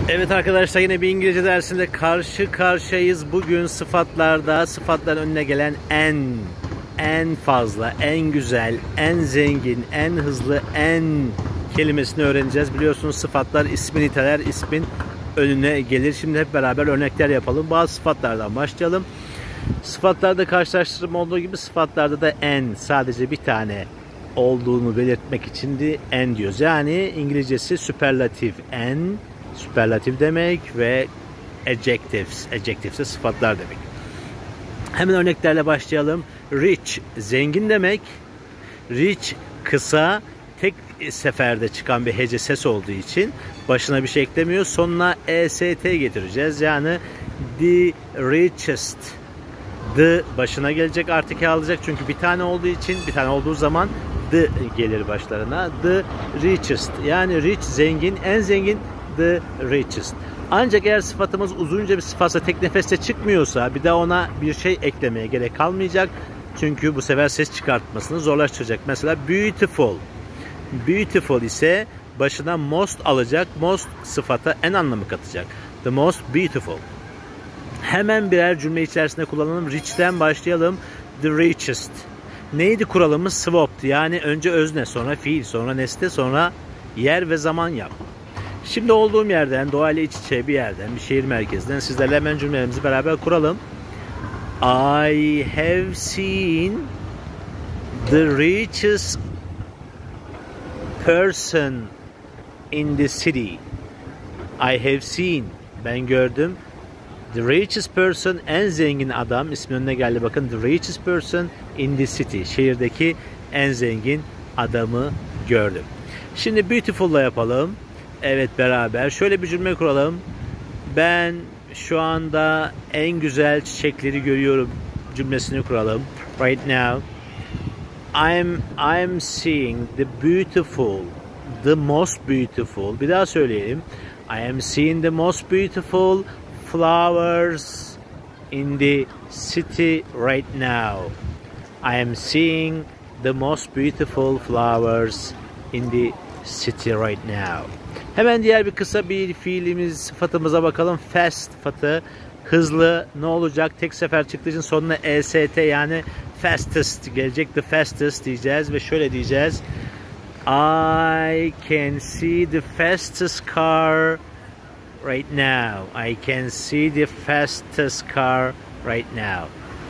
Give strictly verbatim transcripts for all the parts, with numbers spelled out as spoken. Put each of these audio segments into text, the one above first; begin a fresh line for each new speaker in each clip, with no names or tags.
Evet arkadaşlar, yine bir İngilizce dersinde karşı karşıyayız. Bugün sıfatlarda sıfatların önüne gelen en, en fazla, en güzel, en zengin, en hızlı, en kelimesini öğreneceğiz. Biliyorsunuz sıfatlar ismi niteler, ismin önüne gelir. Şimdi hep beraber örnekler yapalım. Bazı sıfatlardan başlayalım. Sıfatlarda karşılaştırma olduğu gibi sıfatlarda da en, sadece bir tane olduğunu belirtmek için de en diyoruz. Yani İngilizcesi süperlatif en, süperlatif demek ve adjectives, adjectives de sıfatlar demek. Hemen örneklerle başlayalım. Rich, zengin demek. Rich, kısa, tek seferde çıkan bir hece ses olduğu için başına bir şey eklemiyor. Sonuna est getireceğiz. Yani the richest. The başına gelecek, artikel alacak. Çünkü bir tane olduğu için, bir tane olduğu zaman the gelir başlarına. The richest. Yani rich, zengin, en zengin, the richest. Ancak eğer sıfatımız uzunca bir sıfatsa, tek nefeste çıkmıyorsa bir daha ona bir şey eklemeye gerek kalmayacak. Çünkü bu sefer ses çıkartmasını zorlaştıracak. Mesela beautiful. Beautiful ise başına most alacak. Most sıfata en anlamı katacak. The most beautiful. Hemen birer cümle içerisinde kullanalım. Rich'ten başlayalım. The richest. Neydi kuralımız? Swapped. Yani önce özne, sonra fiil, sonra nesne, sonra yer ve zaman yap. Şimdi olduğum yerden, doğayla iç içe bir yerden, bir şehir merkezinden sizlerle hemen cümlelerimizi beraber kuralım. I have seen the richest person in the city. I have seen. Ben gördüm. The richest person, en zengin adam, ismi önüne geldi bakın. The richest person in the city. Şehirdeki en zengin adamı gördüm. Şimdi beautiful'la yapalım. Evet, beraber. Şöyle bir cümle kuralım. Ben şu anda en güzel çiçekleri görüyorum cümlesini kuralım. Right now. I'm I'm seeing the beautiful, the most beautiful. Bir daha söyleyelim. I am seeing the most beautiful flowers in the city right now. I am seeing the most beautiful flowers in the city right now. Hemen diğer bir kısa bir fiilimiz, sıfatımıza bakalım. Fast sıfatı, hızlı. Ne olacak? Tek sefer çıktığı için sonuna est, yani fastest gelecek. The fastest diyeceğiz ve şöyle diyeceğiz. I can see the fastest car right now. I can see the fastest car right now.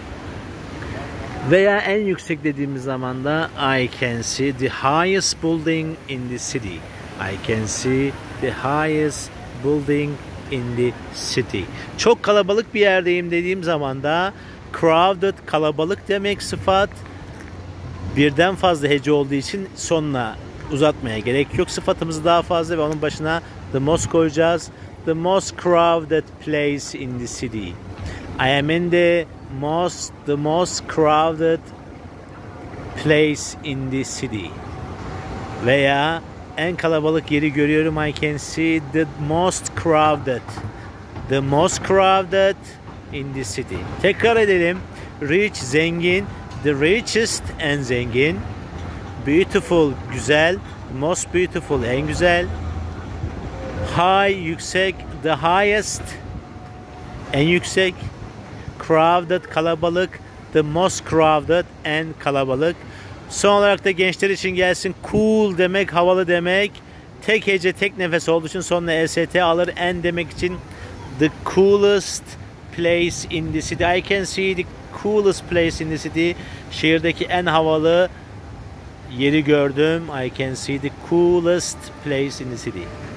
Veya en yüksek dediğimiz zaman da I can see the highest building in the city. I can see the highest building in the city. Çok kalabalık bir yerdeyim dediğim zaman da crowded, kalabalık demek sıfat. Birden fazla hece olduğu için sonuna uzatmaya gerek yok. Sıfatımız daha fazla ve onun başına the most koyacağız. The most crowded place in the city. I am in the most the most crowded place in the city. Veya en kalabalık yeri görüyorum. I can see the most crowded. The most crowded in the city. Tekrar edelim. Rich, zengin. The richest, en zengin. Beautiful, güzel. Most beautiful, en güzel. High, yüksek. The highest, en yüksek. Crowded, kalabalık. The most crowded, en kalabalık. Son olarak da gençler için gelsin. Cool demek, havalı demek. Tek hece, tek nefes olduğu için sonuna est alır. En demek için the coolest place in the city. I can see the coolest place in the city. Şehirdeki en havalı yeri gördüm. I can see the coolest place in the city.